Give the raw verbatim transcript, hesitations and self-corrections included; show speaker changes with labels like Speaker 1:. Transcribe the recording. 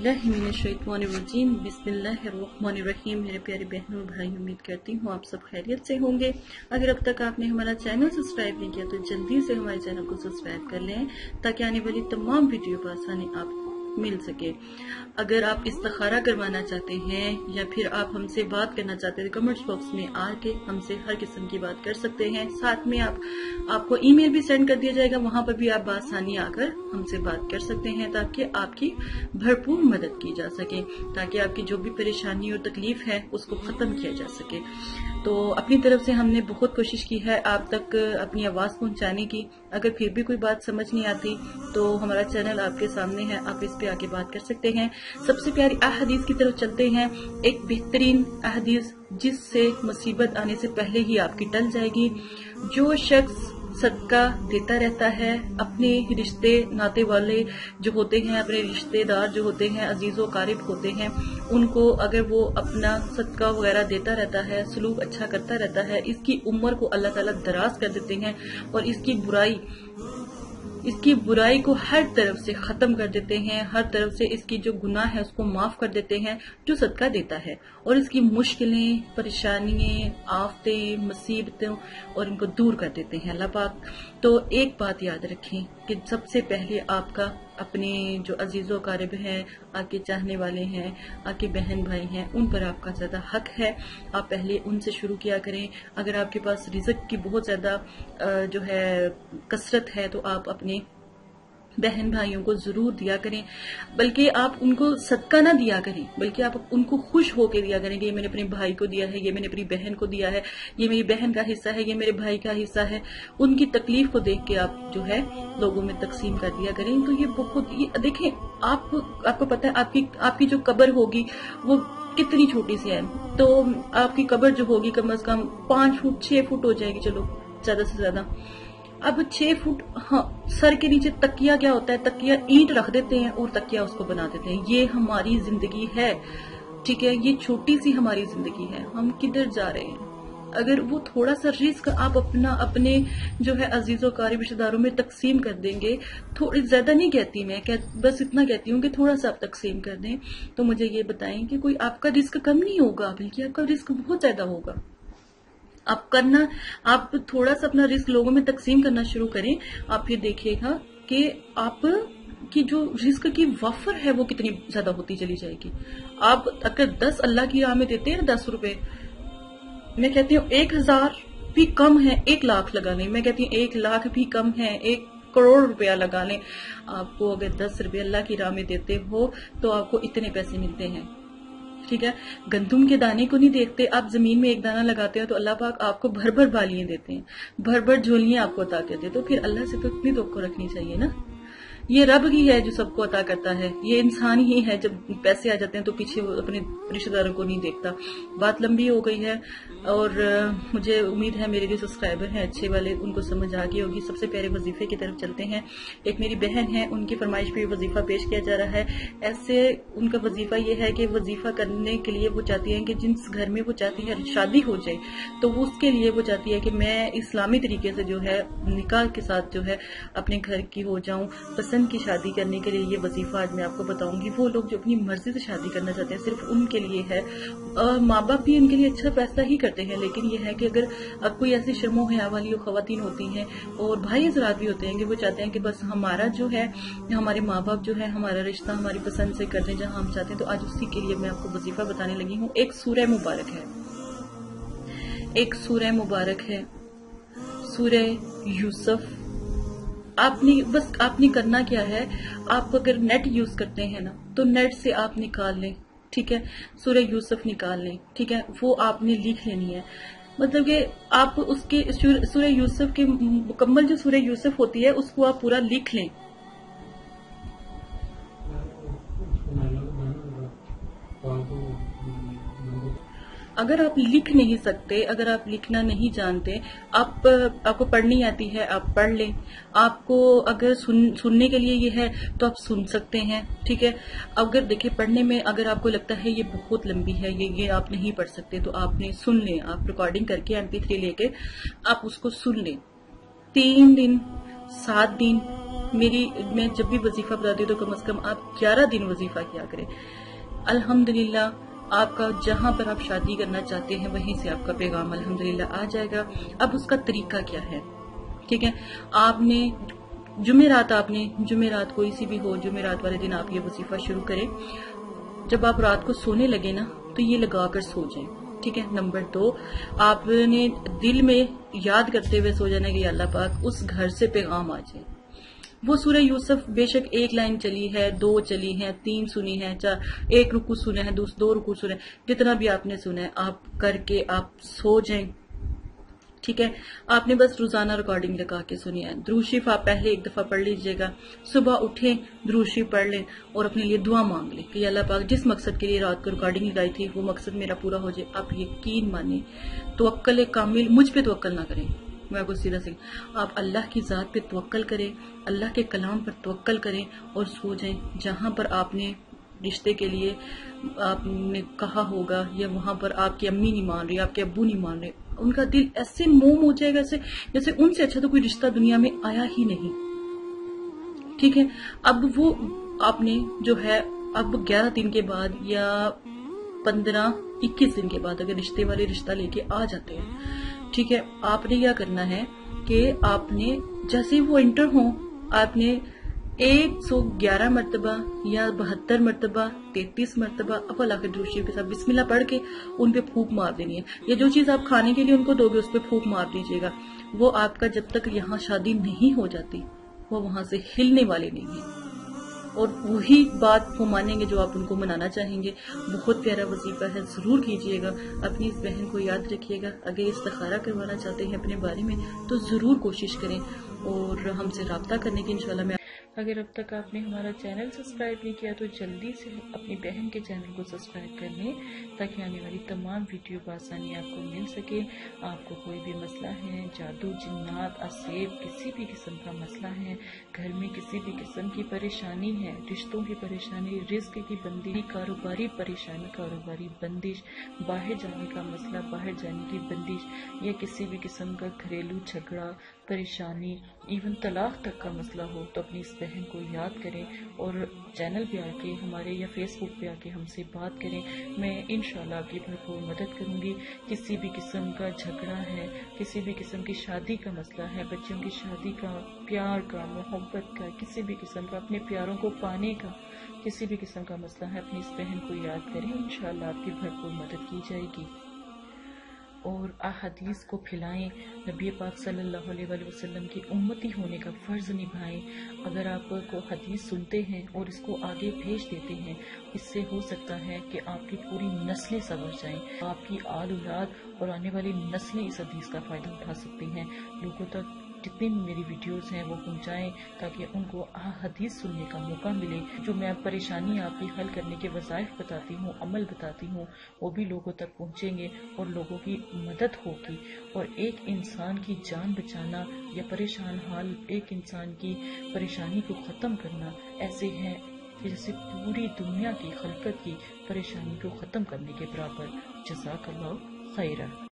Speaker 1: औज़ुबिल्लाहिमिनश्शैतानिर्रजीम बिस्मिल्लाहिर्रहमानिर्रहीम। मेरे प्यारे बहनों और भाई, उम्मीद करती हूँ आप सब खैरियत से होंगे। अगर अब तक आपने हमारा चैनल सब्सक्राइब नहीं किया तो जल्दी से हमारे चैनल को सब्सक्राइब कर लें ताकि आने वाली तमाम वीडियो पर आसानी आप मिल सके। अगर आप इस्तिखारा करवाना चाहते हैं या फिर आप हमसे बात करना चाहते हैं तो कमेंट्स बॉक्स में आके हमसे हर किस्म की बात कर सकते हैं। साथ में आप आपको ईमेल भी सेंड कर दिया जाएगा, वहां पर भी आप आसानी आकर हमसे बात कर सकते हैं ताकि आपकी भरपूर मदद की जा सके, ताकि आपकी जो भी परेशानी और तकलीफ है उसको खत्म किया जा सके। तो अपनी तरफ से हमने बहुत कोशिश की है आप तक अपनी आवाज पहुंचाने की। अगर फिर भी कोई बात समझ नहीं आती तो हमारा चैनल आपके सामने है, आप इस पे आके बात कर सकते हैं। सबसे प्यारी अहदीस की तरफ चलते हैं। एक बेहतरीन अहदीस जिससे मुसीबत आने से पहले ही आपकी टल जाएगी। जो शख्स सदका देता रहता है, अपने रिश्ते नाते वाले जो होते हैं, अपने रिश्तेदार जो होते हैं, अजीजों कारिब होते हैं, उनको अगर वो अपना सदका वगैरह देता रहता है, सलूक अच्छा करता रहता है, इसकी उम्र को अल्लाह ताला दराज कर देते हैं और इसकी बुराई इसकी बुराई को हर तरफ से खत्म कर देते हैं। हर तरफ से इसकी जो गुनाह है उसको माफ कर देते हैं जो सदका देता है, और इसकी मुश्किलें, परेशानियां, आफतें, मुसीबतों और इनको दूर कर देते हैं अल्लाह पाक। तो एक बात याद रखें कि सबसे पहले आपका अपने जो अजीजों कारिब हैं, आपके चाहने वाले हैं, आपके बहन भाई हैं, उन पर आपका ज्यादा हक है। आप पहले उनसे शुरू किया करें। अगर आपके पास रिज़्क की बहुत ज्यादा जो है कसरत है तो आप अपने बहन भाइयों को जरूर दिया करें, बल्कि आप उनको सदका ना दिया करें, बल्कि आप उनको खुश होकर दिया करें कि ये मैंने अपने भाई को दिया है, ये मैंने अपनी बहन को दिया है, ये मेरी बहन का हिस्सा है, ये मेरे भाई का हिस्सा है। उनकी तकलीफ को देख के आप जो है लोगों में तकसीम कर दिया करें। तो ये बहुत ये देखें, आप आपको पता है आपकी आपकी जो कब्र होगी वो कितनी छोटी सी है। तो आपकी कब्र जो होगी कम अज कम पांच फुट छह फुट हो जाएगी, चलो ज्यादा से ज्यादा। अब छह फुट, हाँ, सर के नीचे तकिया क्या होता है, तकिया ईंट रख देते हैं और तकिया उसको बना देते हैं। ये हमारी जिंदगी है, ठीक है, ये छोटी सी हमारी जिंदगी है। हम किधर जा रहे हैं? अगर वो थोड़ा सा रिस्क आप अपना अपने जो है अजीजों कारिब रिश्तेदारों में तकसीम कर देंगे, थोड़ी ज्यादा नहीं कहती मैं, कह, बस इतना कहती हूँ कि थोड़ा सा आप तकसीम कर दें, तो मुझे ये बताएं कि कोई आपका रिस्क कम नहीं होगा, बल्कि आपका रिस्क बहुत ज्यादा होगा। आप करना आप थोड़ा सा अपना रिस्क लोगों में तकसीम करना शुरू करें, आप फिर देखिएगा कि आप की जो रिस्क की वफर है वो कितनी ज्यादा होती चली जाएगी। आप अगर दस अल्लाह की राह में देते हैं दस रुपए, मैं कहती हूँ एक हजार भी कम है, एक लाख लगा लें, मैं कहती हूँ एक लाख भी कम है, एक करोड़ रुपया लगा लें। आपको अगर दस रुपये अल्लाह की राह में देते हो तो आपको इतने पैसे मिलते हैं, ठीक है। गंदुम के दाने को नहीं देखते, आप जमीन में एक दाना लगाते हो तो अल्लाह पाक आपको भर भर बालियां देते हैं, भर भर झोलियां आपको अता करते हैं। तो फिर अल्लाह से तो इतनी तो रखनी चाहिए ना। ये रब ही है जो सबको अता करता है, ये इंसान ही है जब पैसे आ जाते हैं तो पीछे वो अपने रिश्तेदारों को नहीं देखता। बात लंबी हो गई है और मुझे उम्मीद है मेरे जो सब्सक्राइबर हैं अच्छे वाले उनको समझ आ गई होगी। सबसे प्यारे वजीफे की तरफ चलते हैं। एक मेरी बहन है, उनकी फरमाइश पे वजीफा पेश किया जा रहा है। ऐसे उनका वजीफा ये है कि वजीफा करने के लिए वो चाहती है कि जिस घर में वो चाहती है शादी हो जाए, तो वो उसके लिए वो चाहती है कि मैं इस्लामी तरीके से जो है निकाह के साथ जो है अपने घर की हो जाऊं। पसंद की शादी करने के लिए ये वजीफा आज मैं आपको बताऊंगी। वो लोग जो अपनी मर्जी से शादी करना चाहते हैं सिर्फ उनके लिए है, और माँ बाप भी उनके लिए अच्छा फैसला ही करते हैं। लेकिन ये है कि अगर अब कोई ऐसी शर्मो हया वाली खवातीन होती हैं और भाई हजरात भी होते हैं कि वो चाहते हैं कि बस हमारा जो है हमारे माँ बाप जो है हमारा रिश्ता हमारी पसंद से कर दें जहां हम चाहते हैं, तो आज उसी के लिए मैं आपको वजीफा बताने लगी हूँ। एक सूरह मुबारक है, एक सूरह मुबारक है, सूरह यूसुफ। आपने बस आपने करना क्या है, आप अगर नेट यूज करते हैं ना तो नेट से आप निकाल लें, ठीक है, सूरह यूसुफ निकाल लें, ठीक है, वो आपने लिख लेनी है। मतलब कि आप उसके सूरह यूसुफ की मुकम्मल जो सूरह यूसुफ होती है उसको आप पूरा लिख लें। अगर आप लिख नहीं सकते, अगर आप लिखना नहीं जानते, आप आपको पढ़नी आती है आप पढ़ लें। आपको अगर सुन, सुनने के लिए ये है तो आप सुन सकते हैं, ठीक है। अगर देखिए पढ़ने में अगर आपको लगता है ये बहुत लंबी है, ये ये आप नहीं पढ़ सकते, तो आपने सुन लें, आप रिकॉर्डिंग करके एम पी थ्री लेके आप उसको सुन लें। तीन दिन, सात दिन, میری میں جب بھی وظیفہ بتاتی ہوں تو کم از کم آپ گیارہ دن وظیفہ کیا کریں. الحمدللہ آپ کا جہاں پر آپ شادی کرنا چاہتے ہیں وہیں سے آپ کا پیغام الحمدللہ آ جائے گا. اب اس کا طریقہ کیا ہے؟ ٹھیک ہے، آپ نے جمعرات آپ نے جمعرات کوئی سی بھی ہو، جمعرات والے دن آپ یہ وظیفہ شروع کریں. جب آپ رات کو سونے لگے نا تو یہ لگا کر سو جائیں. ٹھیک ہے. نمبر دو، آپ نے دل میں یاد کرتے ہوئے سو جانا کہ اللہ پاک اس گھر سے پیغام آ جائے. وہ سورہ یوسف بے شک ایک لائن چلی ہے، دو چلی ہیں، تین سنی ہے، چار ایک رکو سنا ہے، دو رکو سنا ہے، جتنا بھی آپ نے سنا ہے آپ کر کے آپ سو جائیں. ٹھیک ہے. آپ نے بس روزانہ ریکارڈنگ لگا کے سنی ہے. درود شریف آپ پہلے ایک دفعہ پڑھ لیجئے گا، صبح اٹھیں درود شریف پڑھ لیں اور اپنے لیے دعا مانگ لیں کہ اللہ پاک جس مقصد کے لیے رات کو ریکارڈنگ لگائی تھی وہ مقصد میرا پورا ہو جائے. آپ یقین مانیں، توکل کامل، مجھ پہ توکل نہ کریں، میں آپ کو سیدھا سے آپ اللہ کی ذات پہ توکل کریں، اللہ کے کلام پر توکل کریں اور سو جائیں. جہاں پر آپ نے رشتے کے لیے آپ نے کہا ہوگا یا وہاں پر آپ کی امی نہیں مان رہی، آپ کے ابو نہیں مان رہے، ان کا دل ایسے موم ہو جائے گا جیسے جیسے ان سے اچھا تو کوئی رشتہ دنیا میں آیا ہی نہیں. ٹھیک ہے. اب وہ آپ نے جو ہے اب گیارہ دن کے بعد یا پندرہ اکیس دن کے بعد اگر رشتے والے رشتہ لے کے آ جاتے ہیں، ٹھیک ہے، آپ نے کیا کرنا ہے کہ آپ نے جیسے وہ انٹر ہوں آپ نے ایک سو گیارہ مرتبہ یا بہتر مرتبہ تینتیس مرتبہ اب اللہ کے درود شریف کے ساتھ بسم اللہ پڑھ کے ان پہ پھونک مار دینی ہے. یا جو چیز آپ کھانے کے لیے ان کو دو گے اس پہ پھونک مار دیجیے گا. وہ آپ کا جب تک یہاں شادی نہیں ہو جاتی وہ وہاں سے ہلنے والے نہیں ہیں اور وہی بات وہ مانیں گے جو آپ ان کو منانا چاہیں گے. بہت پیارا وظیفہ ہے، ضرور کیجئے گا. اپنی اس بہن کو یاد رکھیے گا. اگر استخارہ کروانا چاہتے ہیں اپنے بارے میں تو ضرور کوشش کریں اور ہم سے رابطہ کرنے کی انشاءاللہ میں. اگر اب تک آپ نے ہمارا چینل سبسکرائب نہیں کیا تو جلدی سے اپنی بہن کے چینل کو سبسکرائب کر لیں تاکہ آنے والی تمام ویڈیو بآسانی آپ کو مل سکے. آپ کو کوئی بھی مسئلہ ہے، جادو، جنات، اسیب، کسی بھی قسم کا مسئلہ ہے، گھر میں کسی بھی قسم کی پریشانی ہے، رشتوں کی پریشانی، رزق کی بندش، کاروباری پریشانی، کاروباری بندش، باہر جانے کا مسئلہ، باہر جانے کی بندش، یا کسی بھی قسم کا گھریلو جھگڑا، پریشانی، ایون طلاق تک کا مسئلہ ہو تو اپنی اس بہن کو یاد کریں اور چینل پہ آ کے ہمارے یا فیس بک پہ آ کے ہم سے بات کریں. میں انشاءاللہ آپ کی بھرپور مدد کروں گی. کسی بھی قسم کا جھگڑا ہے، کسی بھی قسم کی شادی کا مسئلہ ہے، بچوں کی شادی کا، پیار کا، محبت کا، کسی بھی قسم کا اپنے پیاروں کو پانے کا کسی بھی قسم کا مسئلہ ہے، اپنی اس بہن کو یاد کریں. انشاءاللہ آپ کی بھرپور مدد کی جائے گی. اور احادیث کو پھیلائیں، نبی پاک صلی اللہ علیہ وآلہ وسلم کی امتی ہونے کا فرض نبھائیں. اگر آپ کو حدیث سنتے ہیں اور اس کو آگے بھیج دیتے ہیں، اس سے ہو سکتا ہے کہ آپ کی پوری نسلیں سنور جائیں، آپ کی آل اولاد اور آنے والی نسلیں اس حدیث کا فائدہ اٹھا سکتی ہیں. لوگوں تک جتنی بھی میری ویڈیوز ہیں وہ پہنچائیں تاکہ ان کو حدیث سننے کا موقع ملے. جو میں پریشانی آپ کی حل کرنے کے وظائف بتاتی ہوں، عمل بتاتی ہوں، وہ بھی لوگوں تک پہنچیں گے اور لوگوں کی مدد ہوگی. اور ایک انسان کی جان بچانا یا پریشان حال ایک انسان کی پریشانی کو ختم کرنا ایسے ہے کہ جیسے پوری دنیا کی خلقت کی پریشانی کو ختم کرنے کے برابر. جزاک اللہ خیرہ.